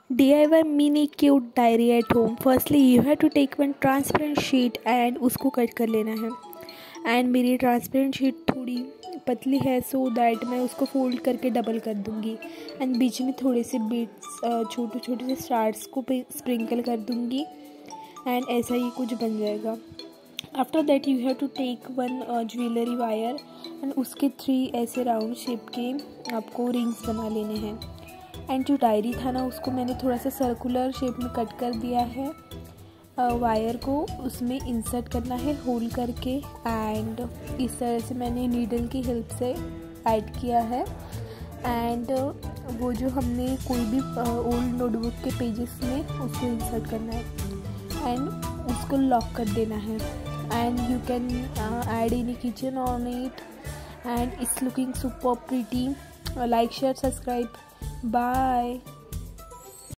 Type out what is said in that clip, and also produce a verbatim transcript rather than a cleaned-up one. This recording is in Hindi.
D I Y mini cute diary at home. Firstly, you have to take one transparent sheet and उसको कट कर लेना है. एंड मेरी ट्रांसपेरेंट शीट थोड़ी पतली है, सो दैट मैं उसको फोल्ड करके डबल कर दूँगी. एंड बीच में थोड़े से बीट्स, छोटे छोटे से स्टार्स को स्प्रिंकल कर दूँगी. एंड ऐसा ही कुछ बन जाएगा. After that you have to take one jewellery wire and उसके थ्री ऐसे राउंड शेप के आपको रिंग्स बना लेने हैं. एंड जो डायरी था ना, उसको मैंने थोड़ा सा सर्कुलर शेप में कट कर दिया है. वायर को उसमें इंसर्ट करना है होल करके. एंड इस तरह से मैंने नीडल की हेल्प से ऐड किया है. एंड वो जो हमने कोई भी ओल्ड नोटबुक के पेजेस में उसको इंसर्ट करना है एंड उसको लॉक कर देना है. And you can add any kitchen on it and it's looking super pretty. Like share subscribe. Bye.